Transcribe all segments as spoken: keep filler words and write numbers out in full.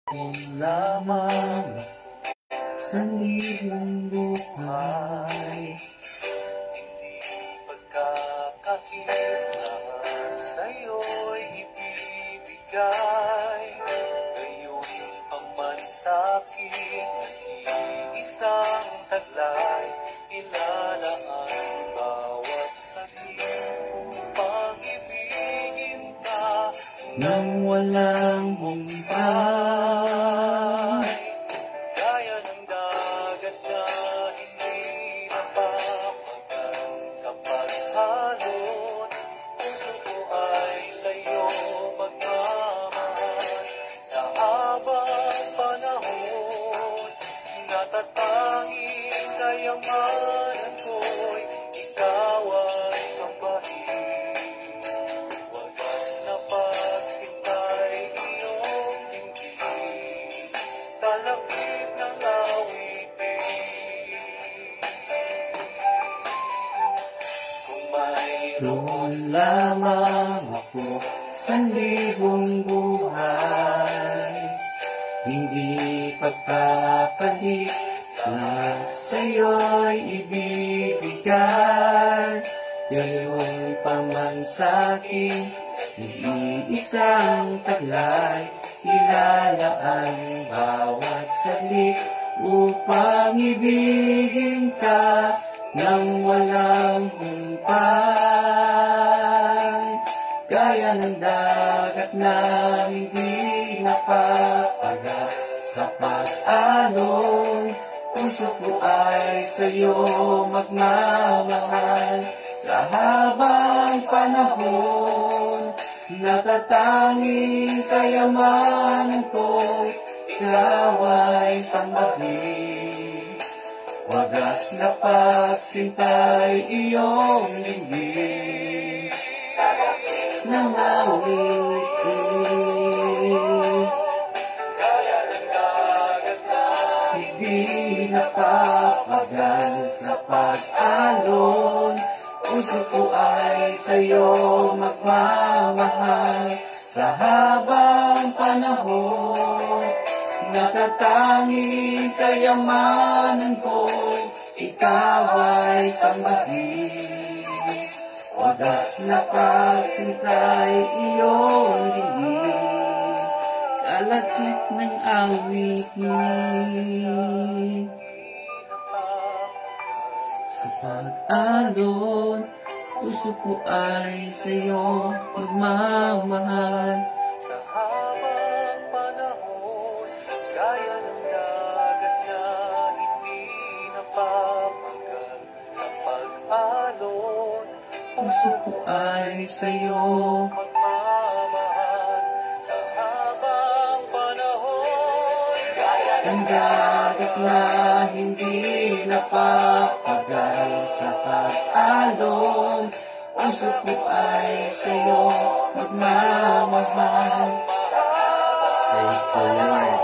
lamang sa libong buhay, hindi pagkakailan sa'yo'y ibibigay. Gayon pa man sa'kin, nag-iisang taglay, ilalaan bawat saglit upang ibigin ka nang walang humpay. Gaya ng dagat na hindi napapagal sa paghalon, puso ko ay sa'yo magmamahal. Sa habang panahon, natatanging kayamanan ko'y ikaw ay sambahin. Wagas na pagsintay iyong dinggin, talapit ng awitin. Kung mayroon lamang ako sa libong buhay, hindi pagpapalit na sa'yo'y ibibigay. Gayon pa man sa'kin, iisang taglay, ilalaan bawat saglit upang ibigin ka nang walang humpay. Gaya ng dagat na hindi napapagal sa pag-alon, puso ko ay sa'yo magmamahal. Sa habang panahon, natatanging kayamanan ko, ikaw ay sambahin. Wagas na pagsintay iyong linggin, nang awitin. Gaya ng dagat na hindi napapagal sa pag-alon, puso ko ay sa'yo magmamahal. Sa habang panahon, natatanging kayamanan ko'y ikaw ay sambahin. Wagas na pagsintay iyong dinggin, kalakip ng awitin. Sa pag-alon, puso ko ay sa'yo magmamahal. Sa habang panahon, gaya ng dagat na hindi napapagal sa pag-alon, Puso ko ay sa'yo magmamahal. Sa habang panahon, gaya ang dagat na hindi napapagal sa pag-alon. Puso ko ay sa'yo magmamahal. Praise the Lord.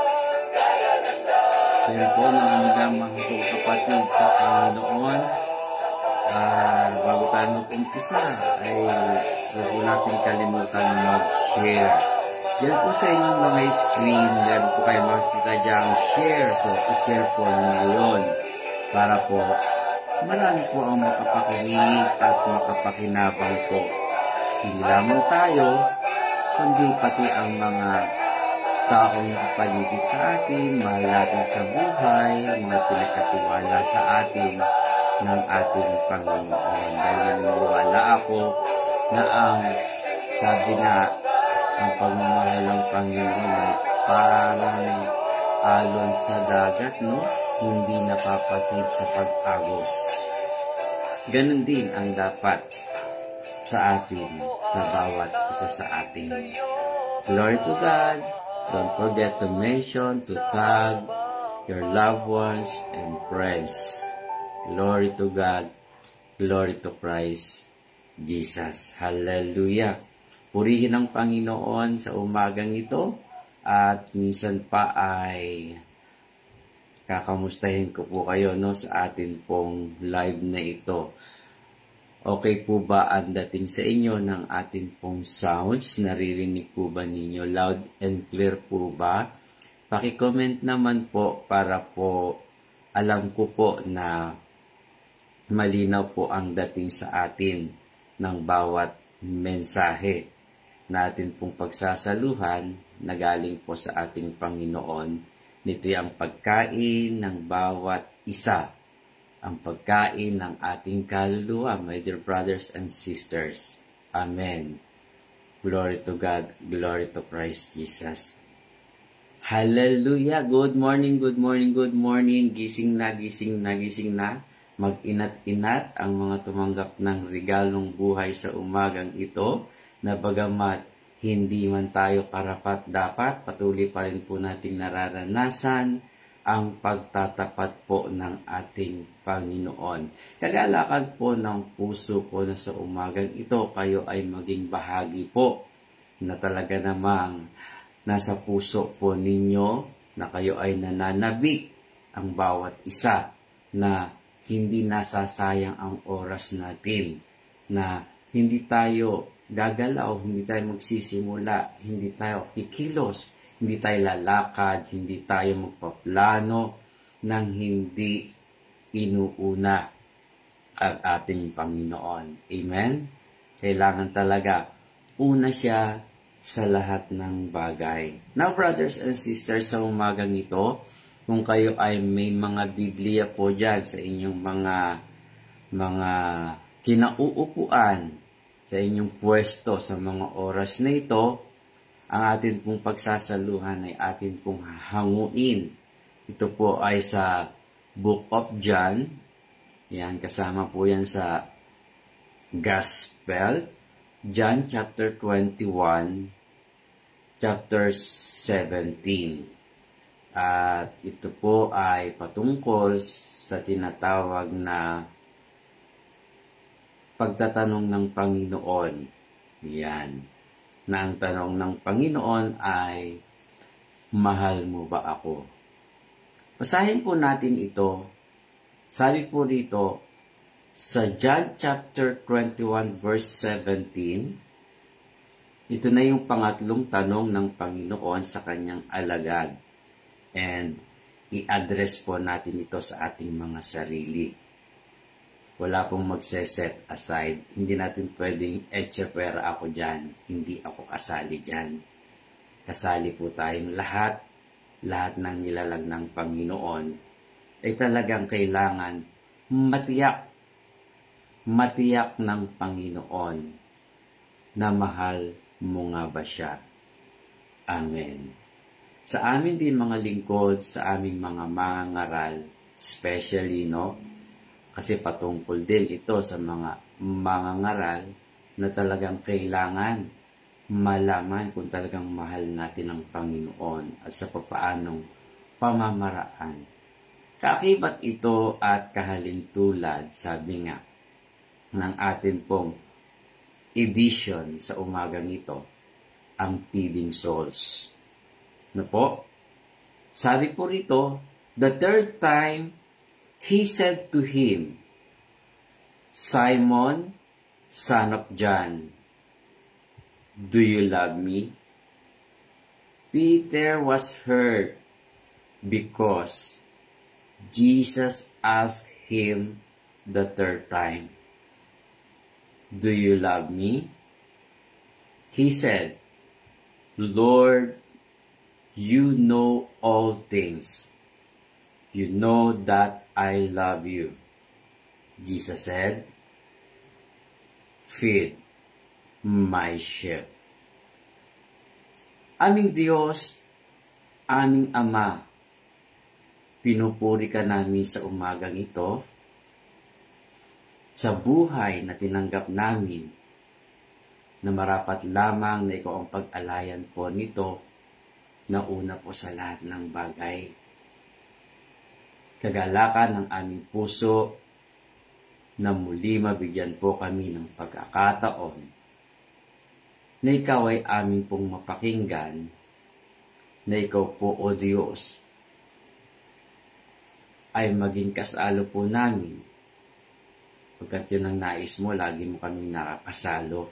Kaya po mga magamang ito kapatid sa Panginoon. Uh, bago tayo mag-umpisa ay huwag po natin kalimutan mag-share. Yan po sa inyong mga screen, yan po kayo makikita dyan share. So, i-share po ninyo yun para po marami po ang makapakinig at makapakinabang po. Hindi lamang tayo, kundi pati ang mga taong nakapaligid sa atin, mahal natin sa buhay, mga pinakatiwala sa atin ng ating Panginoon. Dahil naniniwala ako na ang sabi nga, ang pagmamahal ng Panginoon ay parang alon sa dagat, no? Hindi napapatid sa pag-agos. Ganon din ang dapat sa atin, sa bawat isa sa atin. Glory to God. Don't forget to mention, to tag your loved ones and friends. Glory to God. Glory to Christ Jesus. Hallelujah. Purihin ang Panginoon sa umagang ito. At minsan pa ay kakamustahin ko po kayo, no, sa atin pong live na ito. Okay po ba ang dating sa inyo ng atin pong sounds? Naririnig po ba ninyo? Loud and clear po ba? Paki-comment naman po para po alam ko po na malinaw po ang dating sa atin ng bawat mensahe natin pong pagsasaluhan na galing po sa ating Panginoon. Nito'y ang pagkain ng bawat isa, ang pagkain ng ating kaluluwa, my dear brothers and sisters. Amen. Glory to God, glory to Christ Jesus. Hallelujah! Good morning, good morning, good morning. Gising na, gising na, gising na. Mag-inat-inat ang mga tumanggap ng regalong buhay sa umagang ito, na bagamat hindi man tayo karapat-dapat, patuloy pa rin po nating nararanasan ang pagtatapat po ng ating Panginoon. Kagalakan po ng puso ko na sa umagang ito, kayo ay maging bahagi po na talaga namang nasa puso po ninyo na kayo ay nananabik ang bawat isa, na hindi nasasayang ang oras natin, na hindi tayo gagalaw, hindi tayo magsisimula, hindi tayo kikilos, hindi tayo lalakad, hindi tayo magpaplano nang hindi inuuna ang ating Panginoon. Amen? Kailangan talaga una siya sa lahat ng bagay. Now, brothers and sisters, sa umagang ito, kung kayo ay may mga Biblia po dyan sa inyong mga mga kinauupuan, sa inyong pwesto sa mga oras na ito, ang atin pong pagsasaluhan ay atin pong hanguin. Ito po ay sa Book of John. Yan, kasama po yan sa Gospel. John chapter twenty-one, chapter seventeen. At ito po ay patungkol sa tinatawag na pagtatanong ng Panginoon. Yan. Na ang tanong ng Panginoon ay, mahal mo ba ako? Basahin po natin ito. Sabi po rito, sa John chapter twenty-one verse seventeen, ito na yung pangatlong tanong ng Panginoon sa kanyang alagad. And i-address po natin ito sa ating mga sarili. Wala pong magse-set aside. Hindi natin pwedeng, eche pera ako dyan. Hindi ako kasali dyan. Kasali po tayong lahat. Lahat ng nilalag ng Panginoon ay talagang kailangan matiyak. Matiyak ng Panginoon na mahal mo nga ba siya. Amen. Sa amin din mga lingkod, sa aming mga mangangaral, especially, no? Kasi patungkol din ito sa mga mangangaral na talagang kailangan malaman kung talagang mahal natin ang Panginoon at sa papaanong pamamaraan. Kaakibat ito at kahalintulad, sabi nga, ng atin pong edition sa umagang ito, ang Feeding Souls. Na po? Sabi po rito, the third time, he said to him, Simon, son of John, do you love me? Peter was hurt because Jesus asked him the third time, do you love me? He said, Lord, you know all things. You know that I love you. Jesus said, feed my sheep. Aming Diyos, aming Ama, pinupuri ka namin sa umagang ito, sa buhay na tinanggap namin, na marapat lamang na ikaw ang pag-alayan po nito, na una po sa lahat ng bagay. Kagalakan ng aming puso, na muli mabigyan po kami ng pagkakataon, na ikaw ay aming pong mapakinggan, na ikaw po, O Diyos, ay maging kasalo po namin, pagkat yun ang nais mo, lagi mo kaming nakakasalo.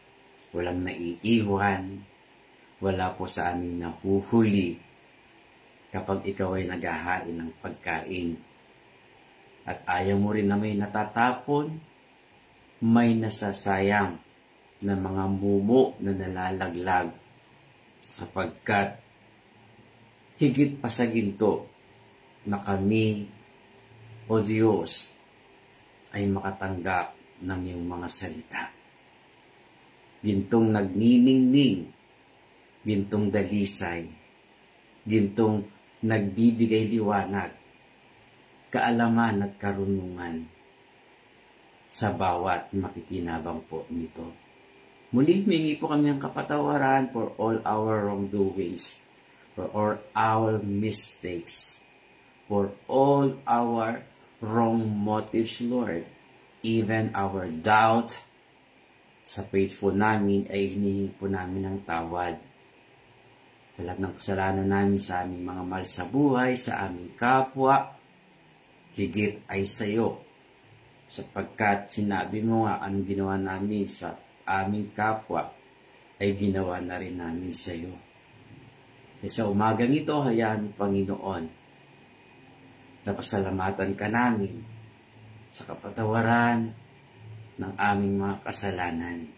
Walang naiiwan, wala po sa aming nahuhuli, kapag ikaw ay naghahain ng pagkain at ayaw mo rin na may natatapon, may nasasayang na mga mumo na nalalaglag, sapagkat higit pa sa ginto na kami, O Diyos, ay makatanggap ng iyong mga salita. Gintong nagniningning, gintong dalisay, gintong nagbibigay liwanag, kaalaman at karunungan sa bawat makikinabang po nito. Muli, humingi po kami ng kapatawaran for all our wrongdoings, for all our mistakes, for all our wrong motives, Lord, even our doubt. Sa faithful namin ay hinihingi po namin ng tawad sa lahat ng kasalanan namin sa aming mga mahal sa buhay, sa aming kapwa, higit ay sa iyo, sapagkat sinabi mo nga ang ginawa namin sa aming kapwa ay ginawa na rin namin sa iyo. Sa umagang ito, hayaan Panginoon, napasalamatan ka namin sa kapatawaran ng aming mga kasalanan.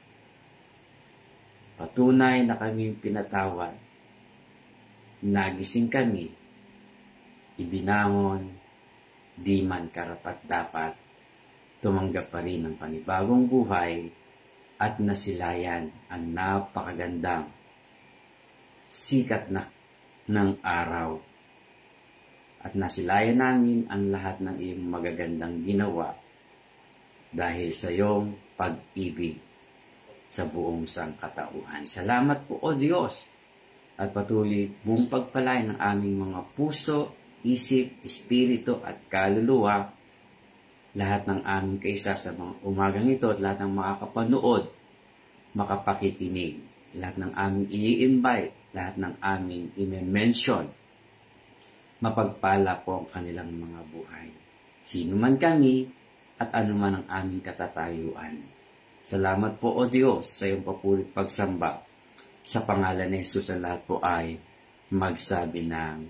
Patunay na kami pinatawad, nagising kami, ibinangon, di man karapat-dapat, tumanggap pa rin ng panibagong buhay at nasilayan ang napakagandang sikat na ng araw. At nasilayan namin ang lahat ng iyong magagandang ginawa dahil sa iyong pag-ibig sa buong sangkatauhan. Salamat po, O Diyos, at patuloy mong pagpalain ng aming mga puso, isip, espiritu at kaluluwa, lahat ng aming kaisa sa mga umagang ito at lahat ng makakapanood, makapakikinig, lahat ng aming i-invite, lahat ng aming i-mention, mapagpala po ang kanilang mga buhay. Sino man kami at ano man ang aming katatayuan. Salamat po, O Diyos, sa iyong papulit pagsamba. Sa pangalan ni Jesus, ang lahat po ay magsabi ng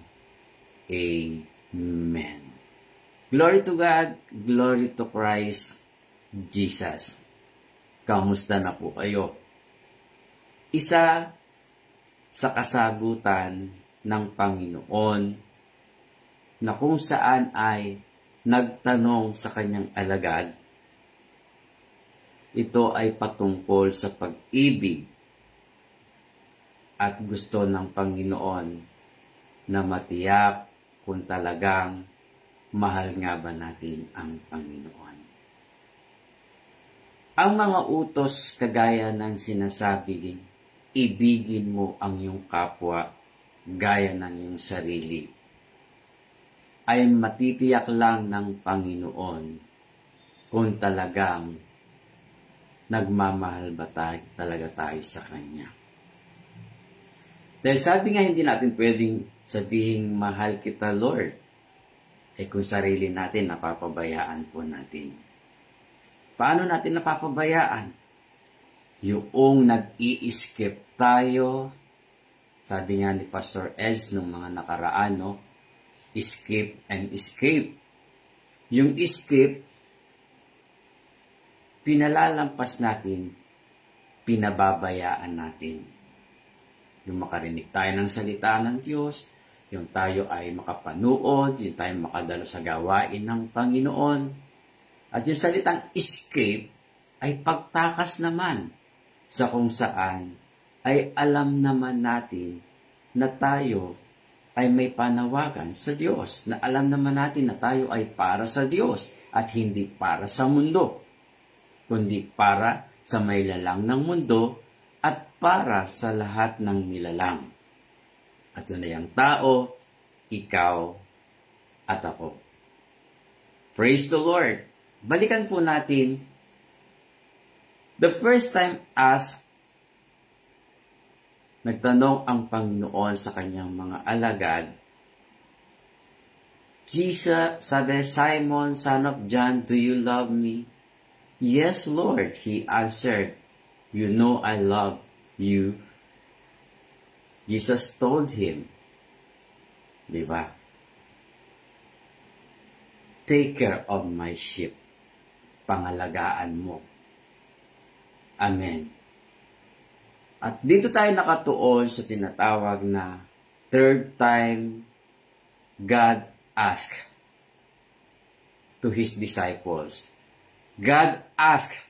Amen. Glory to God, glory to Christ Jesus. Kamusta na po kayo? Isa sa kasagutan ng Panginoon na kung saan ay nagtanong sa kanyang alagad, ito ay patungkol sa pag-ibig at gusto ng Panginoon na matiyak kung talagang mahal nga ba natin ang Panginoon. Ang mga utos kagaya ng sinasabi, ibigin mo ang iyong kapwa gaya ng iyong sarili, ay matitiyak lang ng Panginoon kung talagang nagmamahal ba tayo, talaga tayo sa Kanya. Dahil sabi nga, hindi natin pwedeng sabihin, mahal kita, Lord, eh kung sarili natin, napapabayaan po natin. Paano natin napapabayaan? Yung nag-i-skip tayo, sabi nga ni Pastor Ez nung mga nakaraan, no? Skip and escape. Yung skip, pinalalampas natin, pinababayaan natin. Yung makarinig tayo ng salita ng Diyos, yung tayo ay makapanood, yung tayo makadalo sa gawain ng Panginoon. At yung salitang escape ay pagtakas naman sa kung saan ay alam naman natin na tayo ay may panawagan sa Diyos. Na alam naman natin na tayo ay para sa Diyos at hindi para sa mundo, kundi para sa may lalang ng mundo at para sa lahat ng nilalang. At yun ay ang tao, ikaw, at ako. Praise the Lord! Balikan po natin, the first time asked, nagtanong ang Panginoon sa kanyang mga alagad, Jesus, sabi, Simon, son of John, do you love me? Yes, Lord, he answered, you know I love you. Jesus told him, Di ba? Take care of my sheep. Pangalagaan mo. Amen. At dito tayo nakatuon sa tinatawag na third time God asked to His disciples. God asked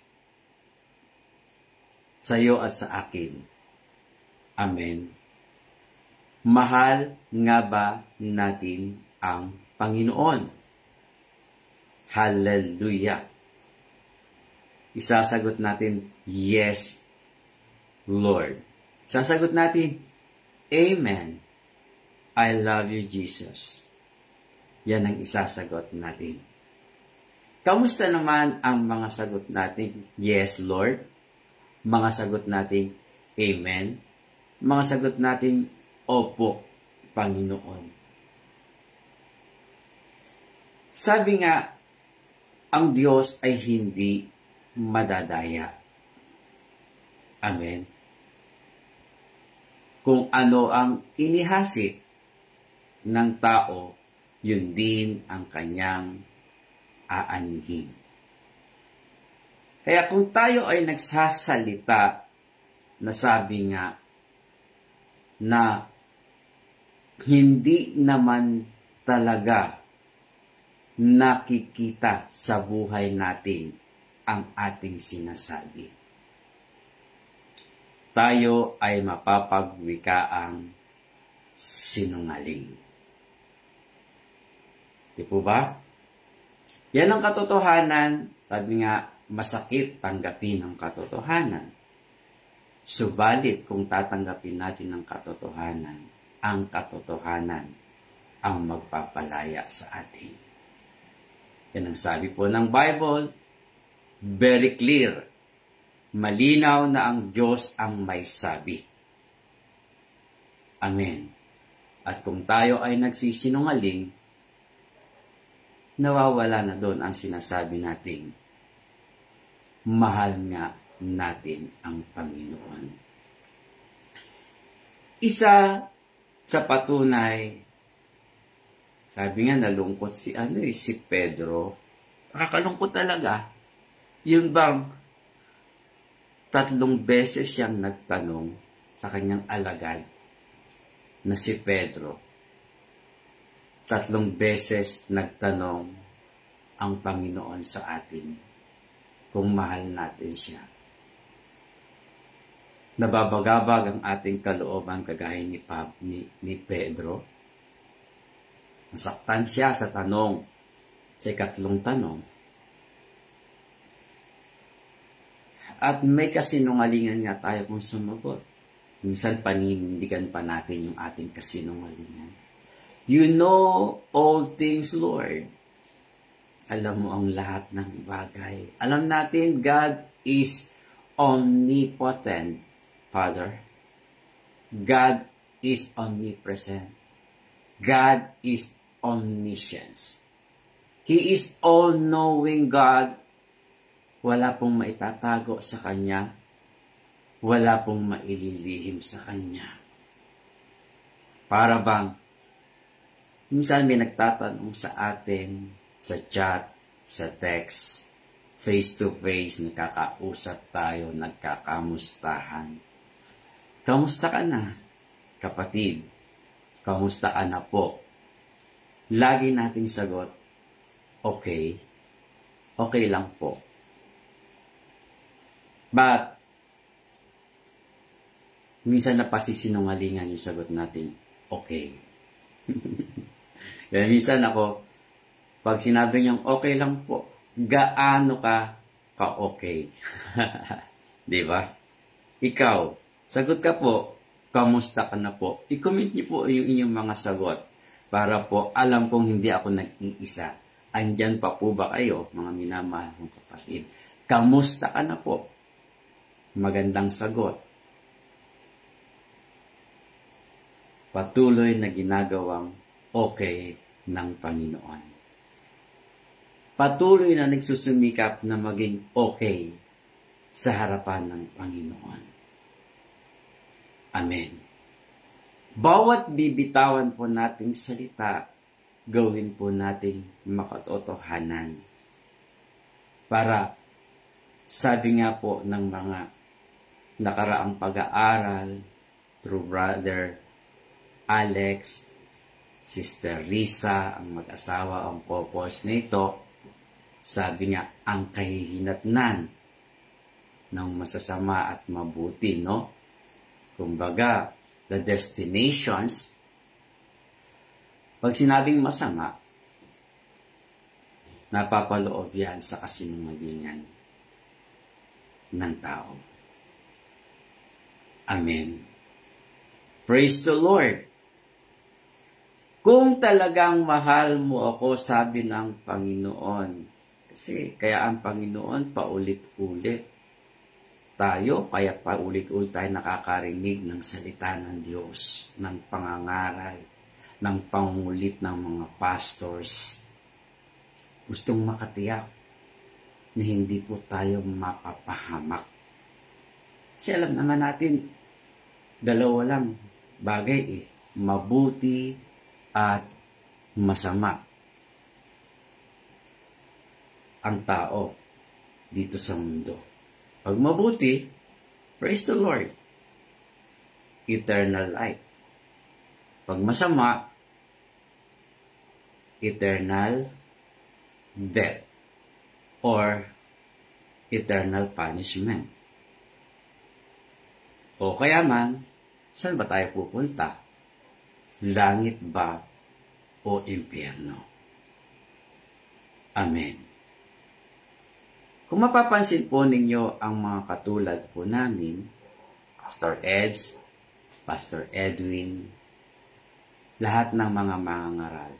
sa iyo at sa akin. Amen. Mahal nga ba natin ang Panginoon? Hallelujah. Isasagot natin, yes, Lord. Sasagot natin, Amen. I love you, Jesus. Yan ang isasagot natin. Kamusta naman ang mga sagot natin? Yes, Lord. Mga sagot natin, Amen. Mga sagot natin, Opo, Panginoon. Sabi nga, ang Diyos ay hindi madadaya. Amen. Kung ano ang inihasi ng tao, yun din ang kanyang aanihin. Kaya kung tayo ay nagsasalita na sabi nga na hindi naman talaga nakikita sa buhay natin ang ating sinasabi, tayo ay mapapagwikaang sinungaling. Di po ba? Yan ang katotohanan. Sabi nga, masakit tanggapin ang katotohanan. Subalit kung tatanggapin natin ang katotohanan, ang katotohanan ang magpapalaya sa atin. Yan ang sabi po ng Bible, very clear. Malinaw na ang Diyos ang may sabi. Amen. At kung tayo ay nagsisinungaling, nawawala na doon ang sinasabi nating mahal nga natin ang Panginoon. Isa sa patunay, sabi nga nalungkot si ano eh, si Pedro. Nakakalungkot talaga. Yun bang tatlong beses siyang nagtanong sa kanyang alagad na si Pedro. Tatlong beses nagtanong ang Panginoon sa atin kung mahal natin siya. Nababagabag ang ating kalooban kagaya ni, Pab, ni, ni Pedro. Nasaktan siya sa tanong, sa ikatlong tanong. At may kasinungalingan nga tayo kung sumagot. Minsan panindigan pa natin yung ating kasinungalingan. You know all things, Lord. Alam mo ang lahat ng bagay. Alam natin, God is omnipotent, Father. God is omnipresent. God is omniscience. He is all-knowing God. Wala pong maitatago sa Kanya. Wala pong maililihim sa Kanya. Para bang, minsan may nagtatanong sa atin, sa chat, sa text, face-to-face, nakakausap tayo, nagkakamustahan. Kamusta ka na, kapatid? Kamusta ka na po? Lagi nating sagot, okay. Okay lang po. But, minsan napasisinungalingan yung sagot natin, okay. Kaya minsan ako, pag sinabi niyang okay lang po, gaano ka ka-okay? Di ba? Ikaw, sagot ka po, kamusta ka na po? I-comment niyo po yung inyong mga sagot para po alam kong hindi ako nag-iisa. Andyan pa po ba kayo, mga minamahal kong kapatid? Kamusta ka na po? Magandang sagot. Patuloy na ginagawang okay ng Panginoon. Patuloy na nagsusumikap na maging okay sa harapan ng Panginoon. Amen. Bawat bibitawan po nating salita, gawin po nating makatotohanan. Para, sabi nga po ng mga nakaraang pag-aaral, through Brother Alex, Sister Risa, ang mag-asawa, ang popos nito, sabi nga, ang kahihinatnan ng masasama at mabuti, no? Kumbaga, the destinations, pag sinabing masama, napapaloob yan sa kasinungalingan ng tao. Amen. Praise the Lord. Kung talagang mahal mo ako, sabi ng Panginoon, kasi kaya ang Panginoon paulit-ulit tayo, kaya paulit-ulit tayo nakakarinig ng salita ng Diyos, ng pangangaral, ng pangungulit ng mga pastors. Gustong makatiyak na hindi po tayo mapapahamak. Kasi alam naman natin, dalawa lang bagay eh, mabuti at masama ang tao dito sa mundo. Pag mabuti, praise the Lord, eternal life. Pag masama, eternal death or eternal punishment. O kaya man, saan ba tayo pupunta? Langit ba o impyerno? Amen. Kung mapapansin po ninyo ang mga katulad po namin, Pastor Eds, Pastor Edwin, lahat ng mga mangangaral.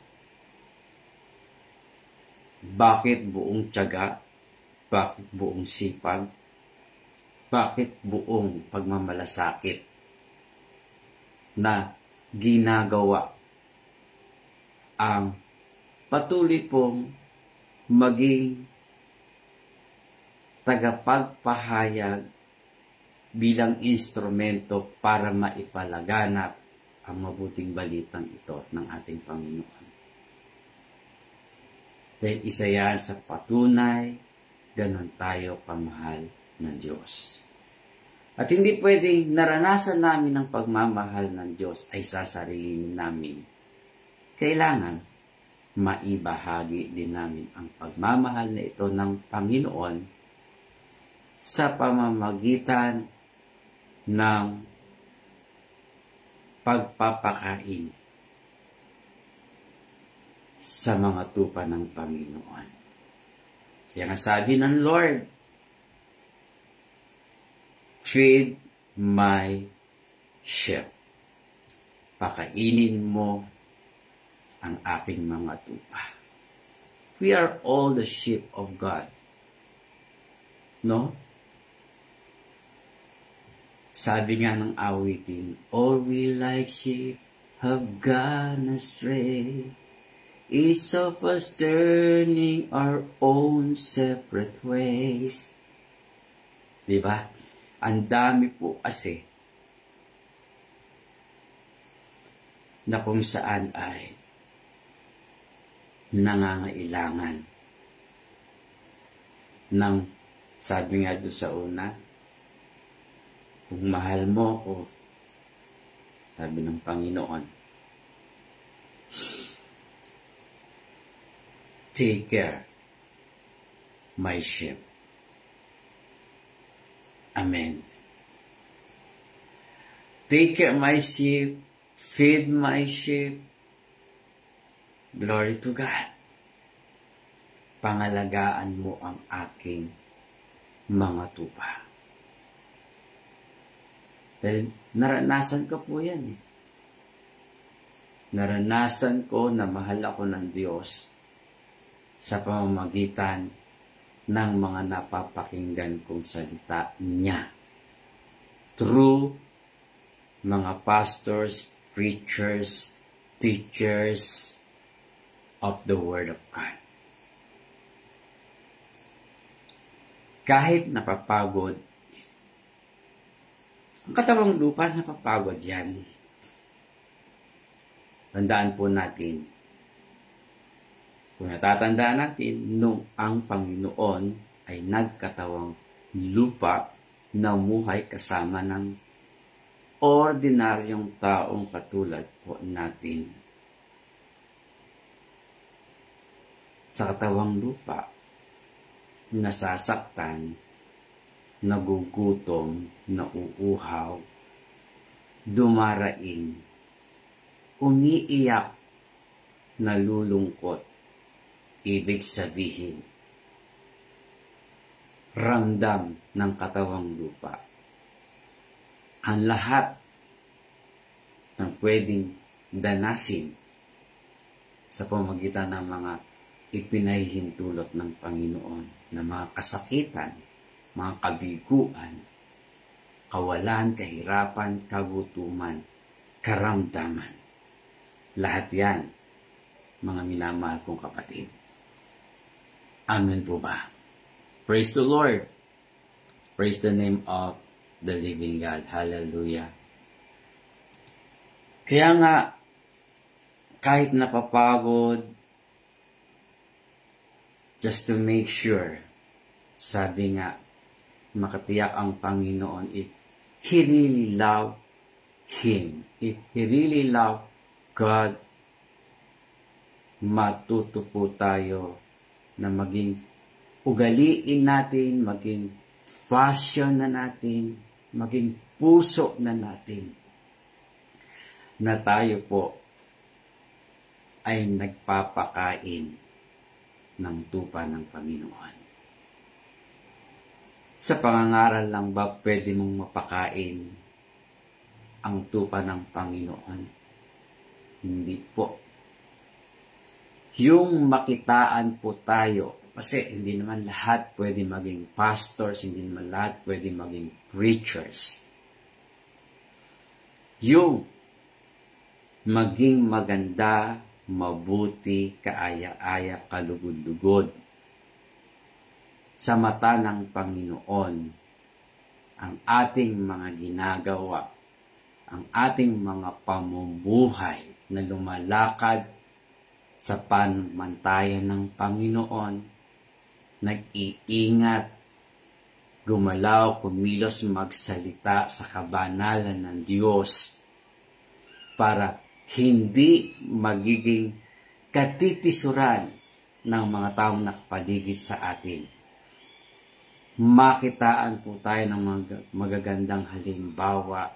Bakit buong tiyaga? Bakit buong sipag? Bakit buong pagmamalasakit na ginagawa ang patuloy pong maging tagapagpahayag bilang instrumento para maipalaganap ang mabuting balitang ito ng ating Panginoon. Dahil isa yan sa patunay, ganon tayo kamahal ng Diyos. At hindi pwedeng naranasan namin ang pagmamahal ng Diyos ay sasarilinin namin. Kailangan maibahagi din namin ang pagmamahal na ito ng Panginoon sa pamamagitan ng pagpapakain sa mga tupa ng Panginoon. Kaya nga sabi ng Lord, feed my sheep. Pakainin mo ang aking mga tupa. We are all the sheep of God. No? Sabi nga ng awitin, all we like sheep have gone astray, each of us turning our own separate ways. Diba? Ang dami po kasi na kung saan ay nangangailangan ng, sabi nga doon sa una, kung mahal mo ako, sabi ng Panginoon, take care, my sheep. Amen. Take care, my sheep. Feed my sheep. Glory to God. Pangalagaan mo ang aking mga tupa. Dahil naranasan ko po yan eh. Naranasan ko na mahal ako ng Diyos sa pamamagitan ng mga napapakinggan kong salita niya. Through mga pastors, preachers, teachers of the Word of God. Kahit napapagod, ang katawang lupa napapagod yan. Tandaan po natin, kung natatandaan natin, nung ang Panginoon ay nagkatawang lupa, namuhay kasama ng ordinaryong taong katulad po natin. Sa katawang lupa, nasasaktan, nagugutom, nauuhaw, dumaraing, umiiyak, nalulungkot. Ibig sabihin, ramdam ng katawang lupa. Ang lahat ng pwedeng danasin sa pamagitan ng mga ipinahihintulot ng Panginoon na mga kasakitan, mga kabiguan, kawalan, kahirapan, kagutuman, karamdaman. Lahat yan, mga minamahal kong kapatid. Amen po ba? Praise the Lord. Praise the name of the living God. Hallelujah. Kaya nga, kahit napapagod, just to make sure, sabi nga, makatiyak ang Panginoon if He really loved Him. If He really loved God, matuto po tayo na maging ugaliin natin, maging fashion na natin, maging puso na natin, na tayo po ay nagpapakain ng tupa ng Panginoon. Sa pangangaral lang ba pwede mong mapakain ang tupa ng Panginoon? Hindi po. Yung makitaan po tayo, kasi hindi naman lahat pwede maging pastors, hindi naman lahat pwede maging preachers. Yung maging maganda, mabuti, kaaya-aya, kalugod-lugod sa mata ng Panginoon ang ating mga ginagawa, ang ating mga pamumuhay na lumalakad sa pamantayan ng Panginoon, nag-iingat, gumalaw, kumilos, magsalita sa kabanalan ng Diyos para hindi magiging katitisuran ng mga taong nakapaligid sa atin. Makitaan po tayo ng mag- magagandang halimbawa.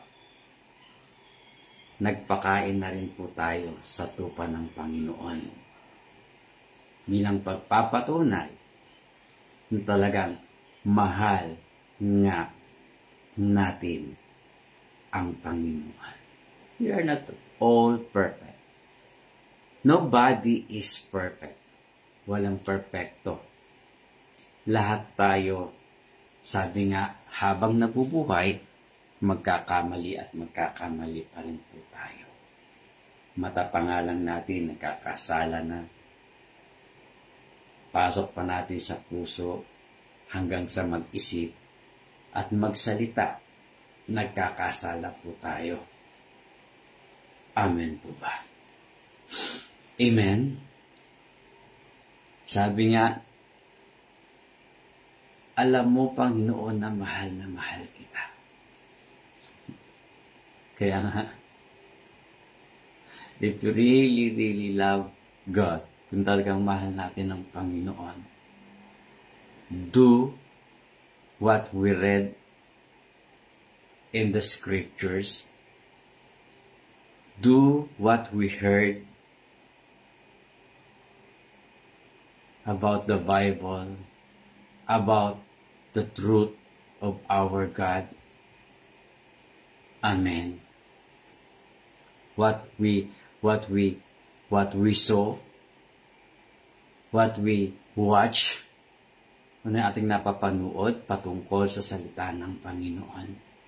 Nagpakain na rin po tayo sa tupa ng Panginoon bilang pagpapatunay na talagang mahal nga natin ang Panginoon. We are not all perfect. Nobody is perfect. Walang perfecto. Lahat tayo, sabi nga, habang nabubuhay, magkakamali at magkakamali pa rin po tayo. Matapangalang natin, nagkakasala na. Pasok pa natin sa puso hanggang sa mag-isip at magsalita, nagkakasala po tayo. Amen po ba? Amen? Sabi nga, alam mo, Panginoon, na mahal na mahal kita. Kaya nga, if you really, really love God, kung talagang mahal natin ang Panginoon, do what we read in the scriptures. Do what we heard about the Bible, about the truth of our God. Amen. What we, what we, what we saw, what we watch, ano yung ating napapanood patungkol sa salita ng Panginoon.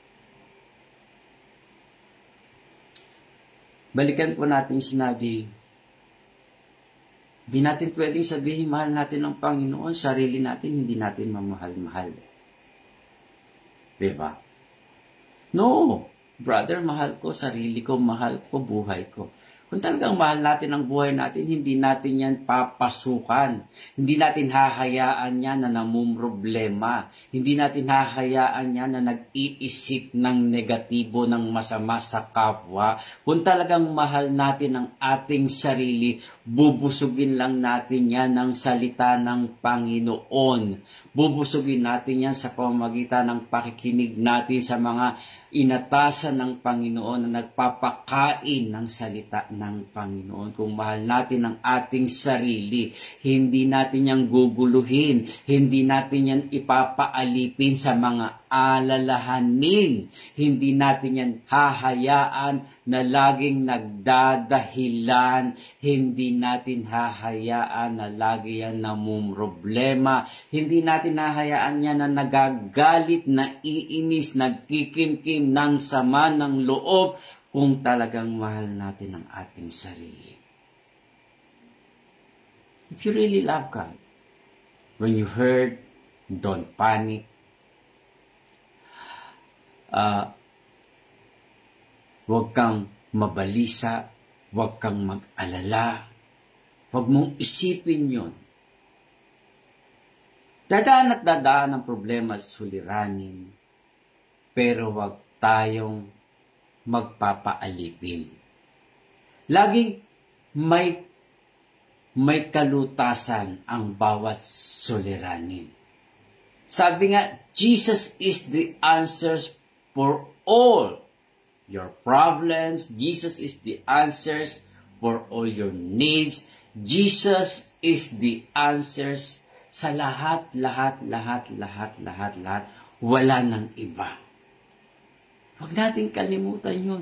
Balikan po natin sinabi, hindi natin pwedeng sabihin mahal natin ang Panginoon, sarili natin hindi natin mamahal-mahal. Diba? No, brother, mahal ko sarili ko, mahal ko buhay ko. Kung talagang mahal natin ang buhay natin, hindi natin yan papasukan. Hindi natin hahayaan yan na namumroblema. Hindi natin hahayaan yan na nag-iisip ng negatibo, ng masama sa kapwa. Kung talagang mahal natin ang ating sarili, bubusugin lang natin yan ng salita ng Panginoon. Bubusugin natin yan sa pamamagitan ng pakikinig natin sa mga inatasan ng Panginoon na nagpapakain ng salita ng Panginoon. Kung mahal natin ang ating sarili, hindi natin yan guguluhin, hindi natin yan ipapaalipin sa mga alalahanin, hindi natin yan hahayaan na laging nagdadahilan, hindi natin hahayaan na lagi yan namumroblema, hindi natin hahayaan yan na nagagalit, naiinis, nagkikimkim ng sama ng loob kung talagang mahal natin ang ating sarili. If you really love God, when you hurt, don't panic. Uh, huwag kang mabalisa, huwag kang mag-alala, huwag mong isipin yon. Dadaan at dadaan ang problema at suliranin, pero huwag tayong magpapaalipin. Laging may, may kalutasan ang bawat suliranin. Sabi nga, Jesus is the answers for all your problems. Jesus is the answers for all your needs. Jesus is the answers sa lahat, lahat, lahat, lahat, lahat, lahat. Wala nang iba. Huwag nating kalimutan yun.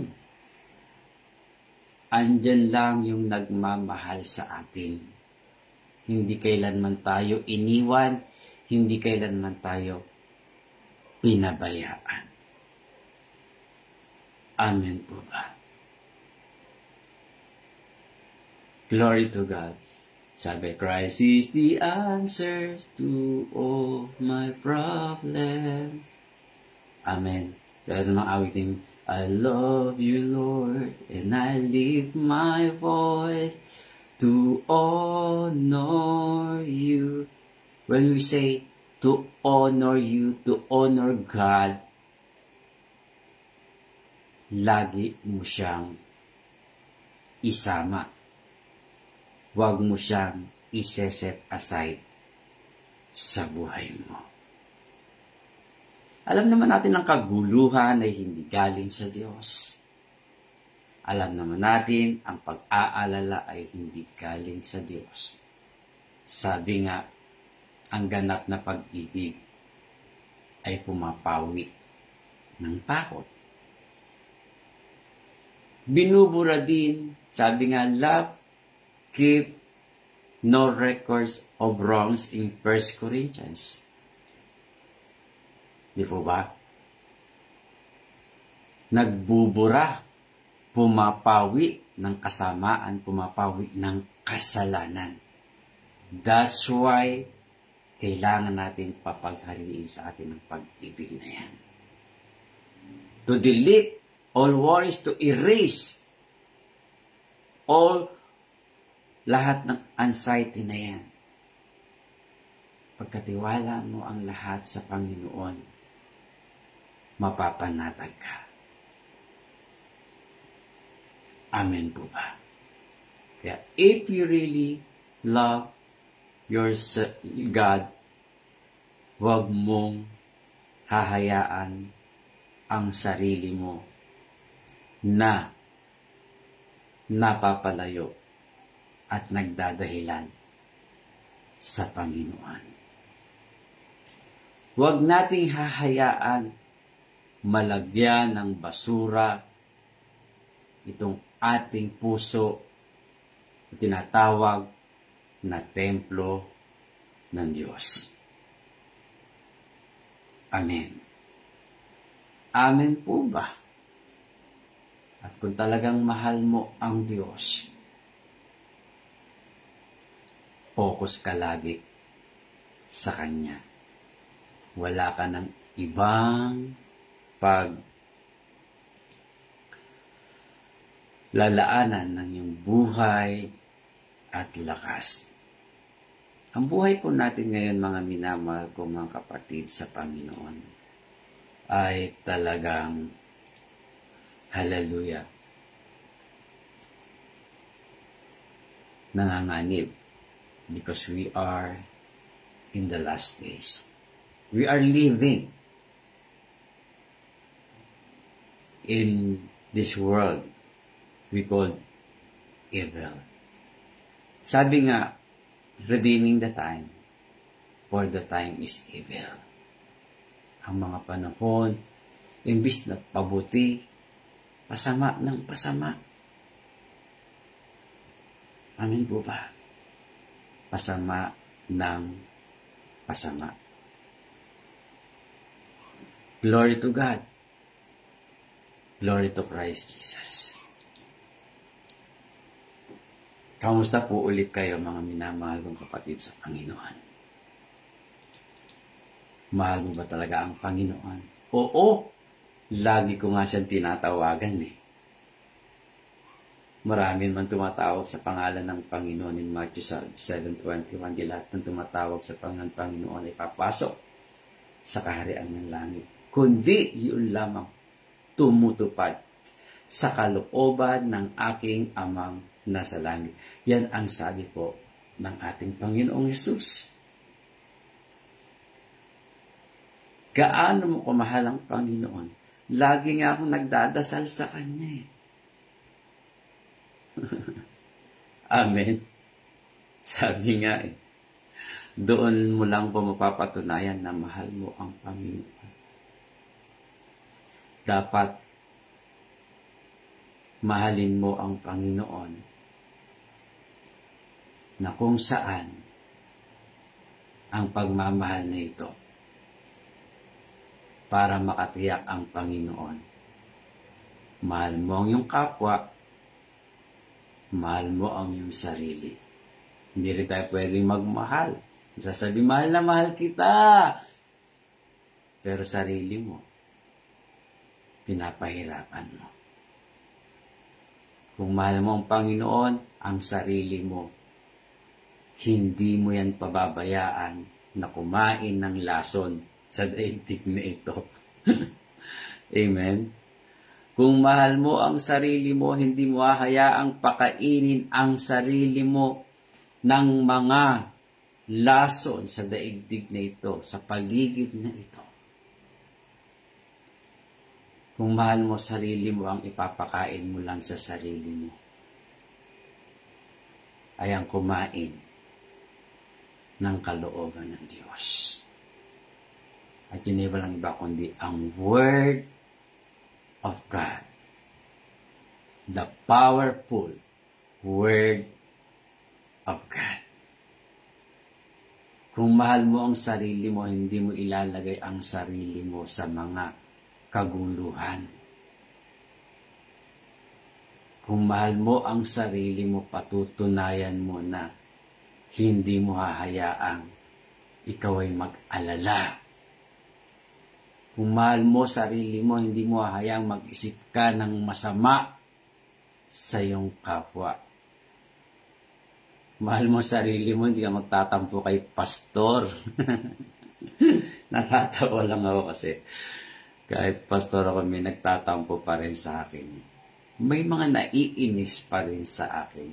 Andyan lang yung nagmamahal sa atin. Hindi kailanman tayo iniwan, hindi kailanman tayo pinabayaan. Amen po ba? Glory to God. Sabi, Christ is the answer to all my problems. Amen. Dahil mga awiting, I love you, Lord, and I lift my voice to honor you. When we say to honor you, to honor God, lagi mo siyang isama. Huwag mo siyang iseset aside sa buhay mo. Alam naman natin ang kaguluhan ay hindi galing sa Diyos. Alam naman natin ang pag-aalala ay hindi galing sa Diyos. Sabi nga, ang ganap na pag-ibig ay pumapawi ng takot. Binubura din, sabi nga, love keep no records of wrongs in First Corinthians. Di po ba? Nagbubura, pumapawi ng kasamaan, pumapawi ng kasalanan. That's why kailangan natin papaghariin sa atin ang pag-ibig na yan. To delete all worries, to erase all lahat ng anxiety na yan. Pagkatiwala mo ang lahat sa Panginoon, mapapanatag ka. Amen po ba? Kaya if you really love your God, huwag mong hahayaan ang sarili mo na napapalayo at nagdadahilan sa Panginoon. Huwag nating hahayaan malagyan ng basura itong ating puso na tinatawag na templo ng Diyos. Amen. Amen po ba? At kung talagang mahal mo ang Diyos, focus ka lagi sa Kanya. Wala ka ng ibang pag lalaanan ng iyong buhay at lakas. Ang buhay po natin ngayon, mga minamahal ko mga kapatid sa Panginoon, ay talagang hallelujah, nanganganib, because we are in the last days. We are living in this world we call evil. Sabi nga, redeeming the time, for the time is evil. Ang mga panahon, imbis na pabuti, pasama ng pasama. Amin po ba? Pasama ng pasama. Glory to God. Glory to Christ Jesus. Kamusta po ulit kayo, mga minamahal kong kapatid sa Panginoon? Mahal mo ba talaga ang Panginoon? Oo, lagi ko nga siyang tinatawagan eh. Marami man tumatawag sa pangalan ng Panginoon in Matthew seven twenty-one. Di lahat ng tumatawag sa pangalan ng Panginoon ay papasok sa kaharian ng langit. Kundi yun lamang tumutupad sa kalooban ng aking amang nasa langit. Yan ang sabi po ng ating Panginoong Hesus. Gaano mo kumahal ang Panginoon? Lagi nga akong nagdadasal sa Kanya eh. Amen. Sabi nga eh, doon mo lang po mapapatunayan na mahal mo ang Panginoon. Dapat mahalin mo ang Panginoon na kung saan ang pagmamahal na ito para makatiyak ang Panginoon. Mahal mo ang iyong kapwa, mahal mo ang iyong sarili. Hindi rin tayo pwedeng magmahal. Sasabi, mahal na mahal kita. Pero sarili mo, pinapahirapan mo. Kung mahal mo ang Panginoon, ang sarili mo, hindi mo yan pababayaan na kumain ng lason sa daigdig na ito. Amen? Kung mahal mo ang sarili mo, hindi mo hahayaang pakainin ang sarili mo ng mga lason sa daigdig na ito, sa paligid na ito. Kung mahal mo sarili mo, ang ipapakain mo lang sa sarili mo ay ang kumain ng kalooban ng Diyos. At yun ay walang iba kundi ang Word of God. The powerful Word of God. Kung mahal mo ang sarili mo, hindi mo ilalagay ang sarili mo sa mga kaguluhan. Kung mahal mo ang sarili mo, patutunayan mo na hindi mo hahayaang ikaw ay mag-alala. Kung mahal mo sarili mo, hindi mo hahayaang mag-isip ka ng masama sa iyong kapwa. Mahal mo sarili mo, hindi ka magtatampo kay pastor. Natatawa lang ako kasi kahit pastor ako, may nagtatampo pa rin sa akin. May mga naiinis pa rin sa akin.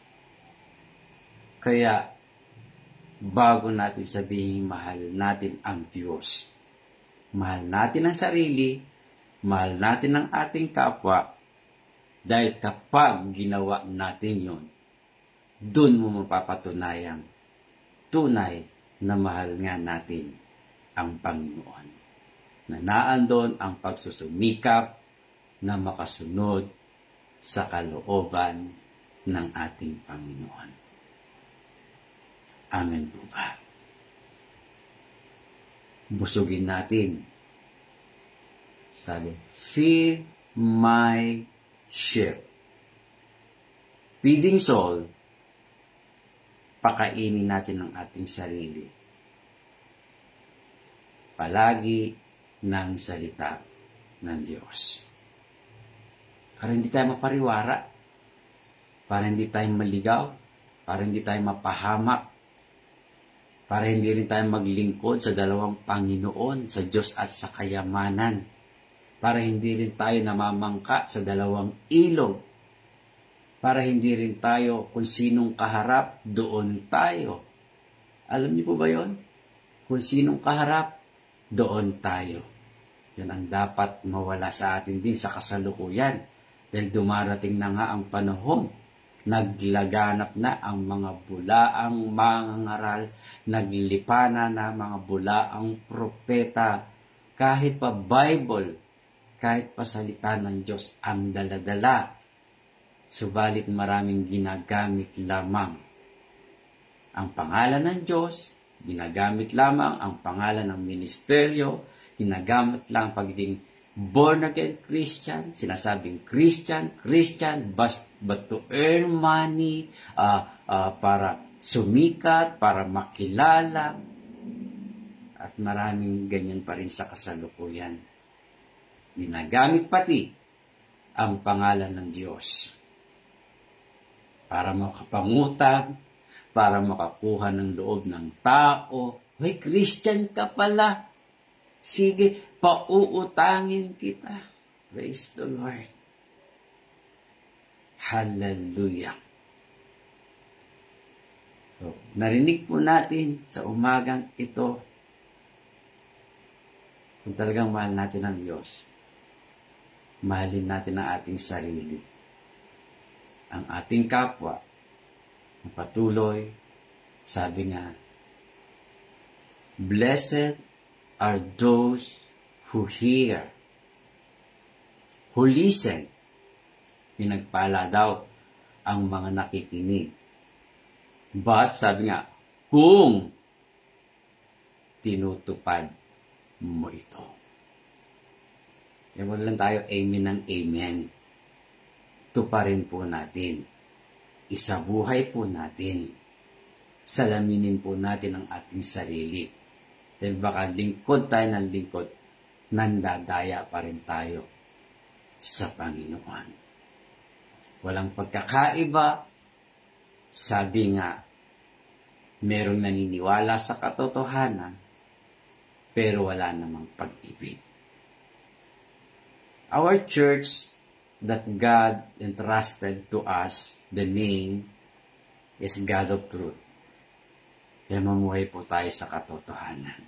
Kaya, bago natin sabihin mahal natin ang Diyos, mahal natin ang sarili, mahal natin ang ating kapwa, dahil kapag ginawa natin yon, doon mo mapapatunayang tunay na mahal nga natin ang Panginoon. Na naandon ang pagsusumikap na makasunod sa kalooban ng ating Panginoon. Amen po ba? Busugin natin. Sabi, feed my sheep. Feeding soul, pakainin natin ang ating sarili. Palagi ng salita ng Diyos. Para hindi tayo mapariwara. para hindi tayo maligaw, para hindi tayo mapahamak, para hindi rin tayo maglingkod sa dalawang Panginoon, sa Diyos at sa kayamanan, para hindi rin tayo namamangka sa dalawang ilog, para hindi rin tayo kung sinong kaharap, doon tayo. Alam niyo po ba yon? Kung sinong kaharap, doon tayo. Yan ang dapat mawala sa atin din sa kasalukuyan. Dahil dumarating na nga ang panahon, naglaganap na ang mga bulaang mangangaral, naglipana na mga bulaang propeta, kahit pa Bible, kahit pa salita ng Diyos ang daladala. Subalit maraming ginagamit lamang ang pangalan ng Diyos, ginagamit lamang ang pangalan ng ministeryo, ginagamit lang pagiging born again Christian, sinasabing Christian, Christian, but, but to earn money, uh, uh, para sumikat, para makilala, at maraming ganyan pa rin sa kasalukuyan. Ginagamit pati ang pangalan ng Diyos para makapangutang, para makakuha ng loob ng tao. Hoy, Christian ka pala. Sige, pauutangin kita. Praise the Lord. Hallelujah. So, narinig po natin sa umagang ito, kung talagang mahal natin ang Diyos, mahalin natin ang ating sarili, ang ating kapwa, ang patuloy, sabi nga, blessed are those who hear, who listen. Pinagpala daw ang mga nakikinig. But, sabi nga, kung tinutupad mo ito. Ewan lang tayo, amen ng amen. Tuparin po natin. Isabuhay po natin. Salaminin po natin ang ating sarili. Dahil baka lingkod tayo ng lingkod, nandadaya pa rin tayo sa Panginoon. Walang pagkakaiba. Sabi nga, merong naniniwala sa katotohanan, pero wala namang pag-ibig. Our church that God entrusted to us, the name, is God of Truth. Kaya mamuhay po tayo sa katotohanan.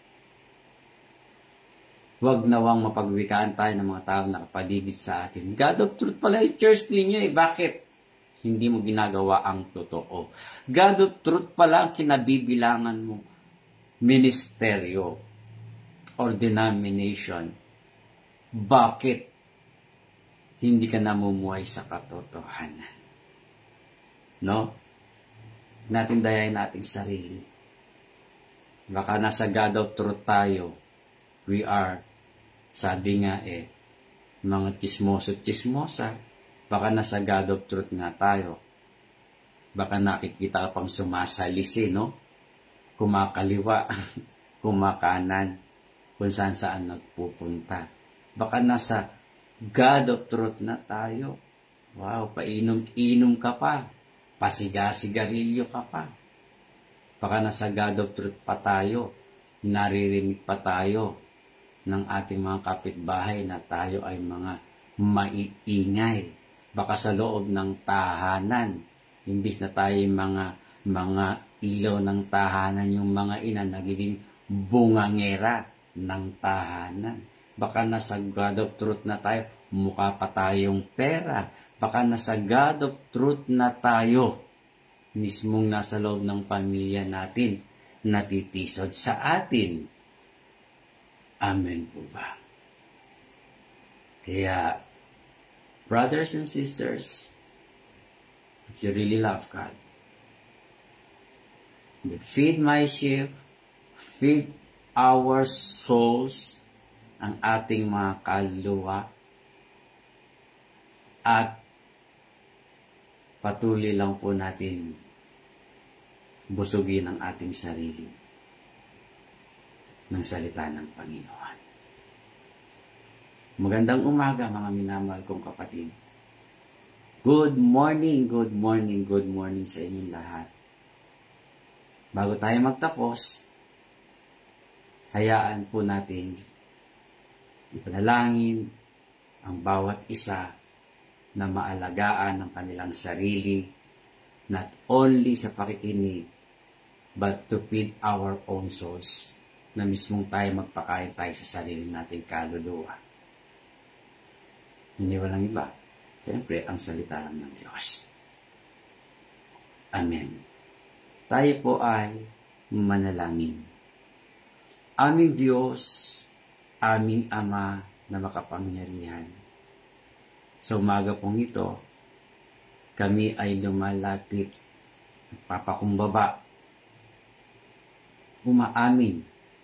Huwag nawang mapagwikaan tayo ng mga tao na kapaligid sa atin. God of Truth pala yung church ninyo eh. Bakit? Hindi mo ginagawa ang totoo. God of Truth pala ang kinabibilangan mo. Ministeryo or denomination. Bakit hindi ka namumuhay sa katotohanan? No? Natin dayain nating sarili. Baka nasa God of Truth tayo. We are, sabi nga eh, mga chismoso-chismosa. Baka nasa God of Truth nga tayo. Baka nakikita ka pang sumasalisi, no? Kumakaliwa, kumakanan, kung saan saan nagpupunta. Baka nasa God of Truth na tayo. Wow, painom-inom ka pa. Pasiga-sigarilyo ka pa. Baka nasa God of Truth pa tayo. Naririnig pa tayo ng ating mga kapitbahay na tayo ay mga maiingay. Baka sa loob ng tahanan, imbis na tayo mga, mga ilaw ng tahanan, yung mga ina nagiging bungangera ng tahanan. Baka nasa God of Truth na tayo, mukha pa tayong pera. Baka nasa God of Truth na tayo, mismong nasa loob ng pamilya natin, natitisod sa atin. Amen po ba? Kaya, brothers and sisters, if you really love God, feed my sheep, feed our souls, ang ating mga kaluluwa, at patuloy lang po natin busugin ang ating sarili ng salita ng Panginoon. Magandang umaga mga minamahal kong kapatid. Good morning, good morning, good morning sa inyong lahat. Bago tayo magtapos, hayaan po natin ipanalangin ang bawat isa na maalagaan ng kanilang sarili, not only sa pakikinig, but to feed our own souls, na mismong tayo magpakain tayo sa sarili nating kaluluwa. Hindi walang iba. Siyempre, ang salita lang ng Diyos. Amen. Tayo po ay manalangin. Aming Diyos, aming Ama na makapangyarihan. Sa umaga pong ito, kami ay lumalapit, nagpapakumbaba, umaamin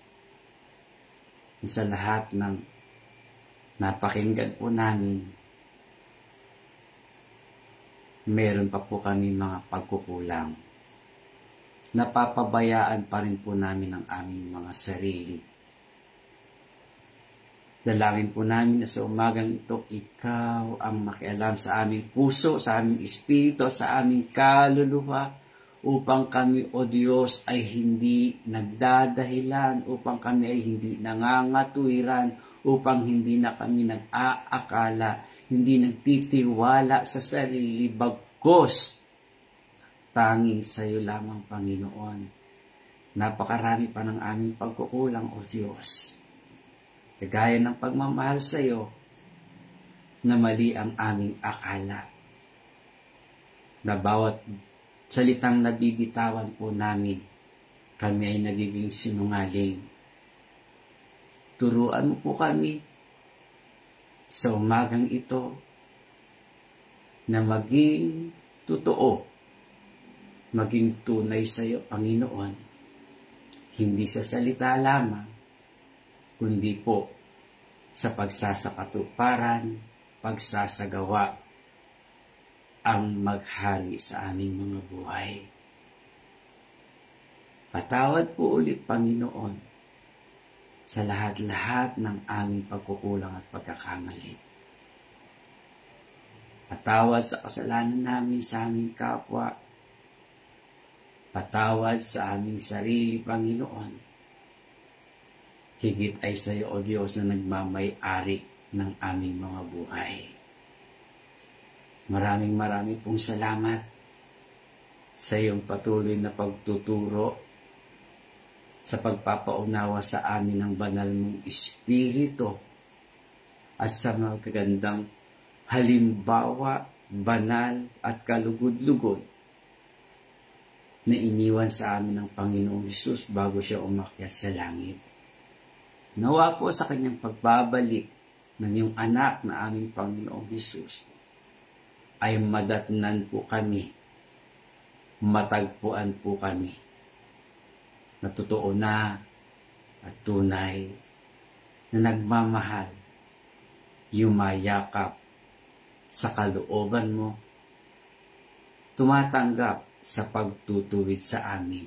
sa lahat ng napakinggan po namin. Meron pa po kami mga pagkukulang. Napapabayaan pa rin po namin ang aming mga sarili. Dalangin po namin na sa umagang ito, ikaw ang makialam sa aming puso, sa aming espiritu, sa aming kaluluwa, upang kami, O Diyos, ay hindi nagdadahilan, upang kami ay hindi nangangatuwiran, upang hindi na kami nag-aakala, hindi nagtitiwala sa sarili, bagkus tanging sa iyo lamang, Panginoon. Napakarami pa ng aming pagkukulang, O Diyos. Kagaya ng pagmamahal sa iyo, na mali ang aming akala. Na bawat salitang nabibitawan po namin, kami ay nagiging sinungaling. Turuan mo po kami sa umagang ito na maging totoo, maging tunay sa iyo, Panginoon, hindi sa salita lamang, kundi po sa pagsasakatuparan, pagsasagawa, ang maghari sa aming mga buhay. Patawad po ulit, Panginoon, sa lahat-lahat ng aming pagkukulang at pagkakamali. Patawad sa kasalanan namin sa aming kapwa. Patawad sa aming sarili, Panginoon. Higit ay sa iyo, O Diyos, na nagmamay-ari ng aming mga buhay. Maraming maraming pong salamat sa iyong patuloy na pagtuturo, sa pagpapaunawa sa amin ng banal mong Espiritu, at sa mga kagandang halimbawa, banal at kalugod-lugod na iniwan sa amin ng Panginoong Hesus bago siya umakyat sa langit. Nawa po sa kanyang pagbabalik ng iyong anak na aming Panginoong Hesus, ay madatnan po kami, matagpuan po kami, na totoo na at tunay na nagmamahal, yumayakap sa kalooban mo, tumatanggap sa pagtutuwid sa amin.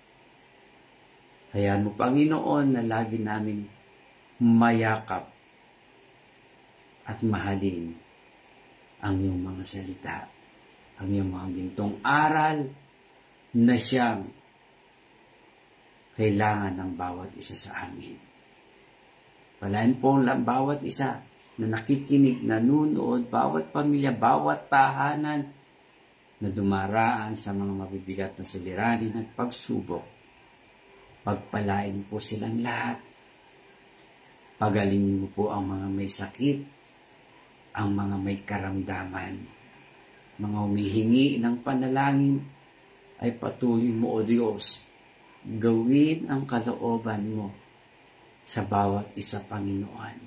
Hayaan mo, Panginoon, na lagi namin mayakap at mahalin ang iyong mga salita, ang iyong mga gintong aral na siyang kailangan ng bawat isa sa amin. Palain po ang bawat isa na nakikinig, nanunood, bawat pamilya, bawat tahanan na dumaraan sa mga mabibigat na suliranin at pagsubok. Pagpalain po silang lahat. Pagalingin mo po ang mga may sakit, ang mga may karamdaman, mga humihingi ng panalangin, ay patuloy mo, O Diyos, gawin ang kalooban mo sa bawat isa, Panginoon.